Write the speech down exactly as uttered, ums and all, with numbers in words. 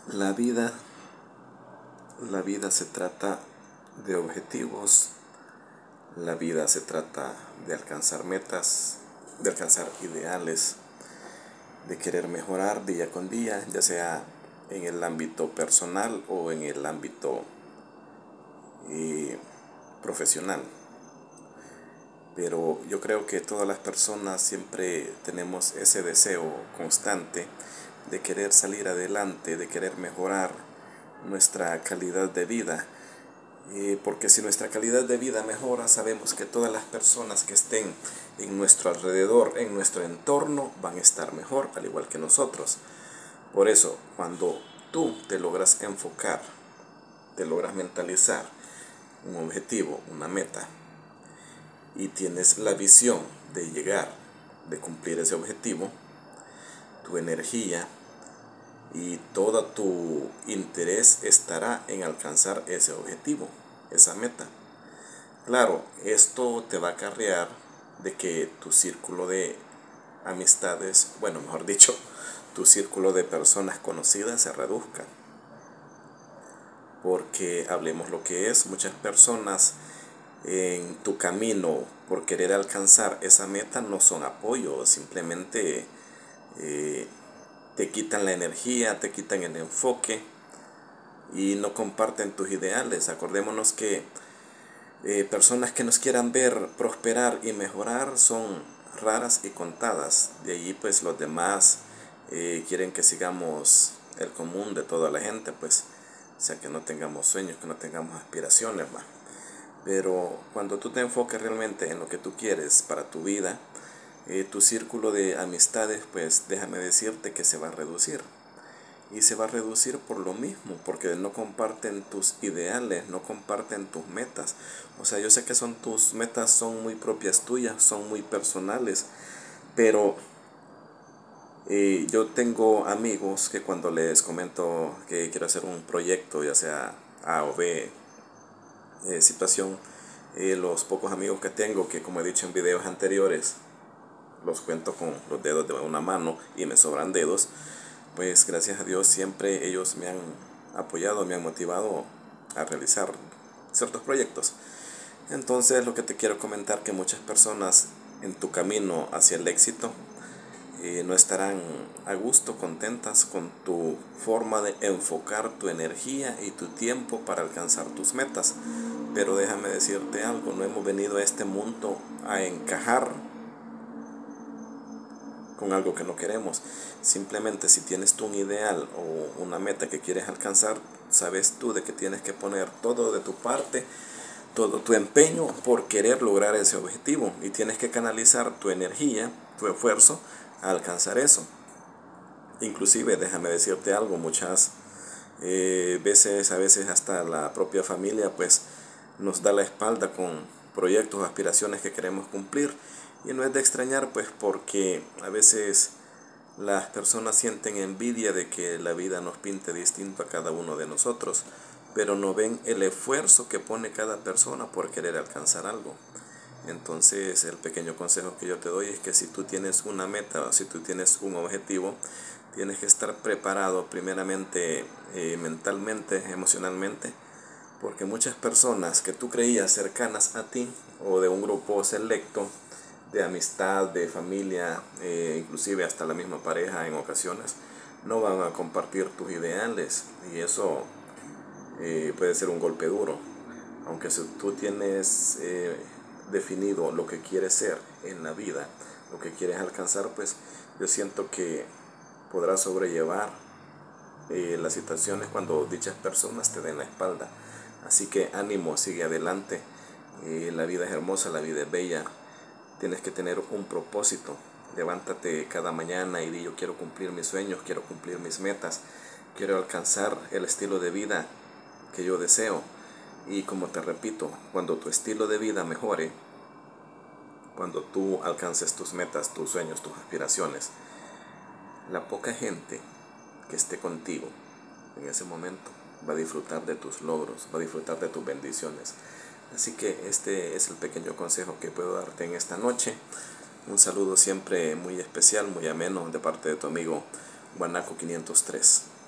La vida, la vida se trata de objetivos, la vida se trata de alcanzar metas, de alcanzar ideales, de querer mejorar día con día, ya sea en el ámbito personal o en el ámbito eh, profesional. Pero yo creo que todas las personas siempre tenemos ese deseo constante de querer salir adelante, de querer mejorar nuestra calidad de vida. Eh, porque si nuestra calidad de vida mejora, sabemos que todas las personas que estén en nuestro alrededor, en nuestro entorno, van a estar mejor, al igual que nosotros. Por eso, cuando tú te logras enfocar, te logras mentalizar un objetivo, una meta, y tienes la visión de llegar, de cumplir ese objetivo, tu energía y todo tu interés estará en alcanzar ese objetivo, esa meta. Claro, esto te va a acarrear de que tu círculo de amistades, bueno, mejor dicho, tu círculo de personas conocidas se reduzca. Porque hablemos lo que es, muchas personas en tu camino por querer alcanzar esa meta no son apoyo, simplemente eh, te quitan la energía, te quitan el enfoque y no comparten tus ideales. Acordémonos que eh, personas que nos quieran ver prosperar y mejorar son raras y contadas. De allí pues los demás eh, quieren que sigamos el común de toda la gente, pues, o sea, que no tengamos sueños, que no tengamos aspiraciones, ¿va? Pero cuando tú te enfoques realmente en lo que tú quieres para tu vida, eh, tu círculo de amistades, pues déjame decirte que se va a reducir. Y se va a reducir por lo mismo, porque no comparten tus ideales, no comparten tus metas. O sea, yo sé que son tus metas, son muy propias tuyas, son muy personales, pero eh, yo tengo amigos que cuando les comento que quiero hacer un proyecto, ya sea A o B, Eh, situación, eh, los pocos amigos que tengo, que como he dicho en videos anteriores, los cuento con los dedos de una mano y me sobran dedos, pues gracias a Dios siempre ellos me han apoyado, me han motivado a realizar ciertos proyectos. Entonces lo que te quiero comentar, que muchas personas en tu camino hacia el éxito eh, no estarán a gusto, contentas con tu forma de enfocar tu energía y tu tiempo para alcanzar tus metas. Pero déjame decirte algo, no hemos venido a este mundo a encajar con algo que no queremos. Simplemente si tienes tú un ideal o una meta que quieres alcanzar, sabes tú de que tienes que poner todo de tu parte, todo tu empeño por querer lograr ese objetivo, y tienes que canalizar tu energía, tu esfuerzo a alcanzar eso. Inclusive, déjame decirte algo, muchas eh, veces, a veces hasta la propia familia pues nos da la espalda con proyectos o aspiraciones que queremos cumplir, y no es de extrañar, pues, porque a veces las personas sienten envidia de que la vida nos pinte distinto a cada uno de nosotros, pero no ven el esfuerzo que pone cada persona por querer alcanzar algo. Entonces el pequeño consejo que yo te doy es que si tú tienes una meta o si tú tienes un objetivo, tienes que estar preparado primeramente eh, mentalmente, emocionalmente, porque muchas personas que tú creías cercanas a ti o de un grupo selecto de amistad, de familia, eh, inclusive hasta la misma pareja en ocasiones, no van a compartir tus ideales, y eso eh, puede ser un golpe duro. Aunque si tú tienes eh, definido lo que quieres ser en la vida, lo que quieres alcanzar, pues yo siento que podrás sobrellevar eh, las situaciones cuando dichas personas te den la espalda. Así que ánimo, sigue adelante. Eh, la vida es hermosa, la vida es bella. Tienes que tener un propósito. Levántate cada mañana y di: yo quiero cumplir mis sueños, quiero cumplir mis metas, quiero alcanzar el estilo de vida que yo deseo. Y como te repito, cuando tu estilo de vida mejore, cuando tú alcances tus metas, tus sueños, tus aspiraciones, la poca gente que esté contigo en ese momento va a disfrutar de tus logros, va a disfrutar de tus bendiciones. Así que este es el pequeño consejo que puedo darte en esta noche. Un saludo siempre muy especial, muy ameno, de parte de tu amigo Guanaco quinientos tres.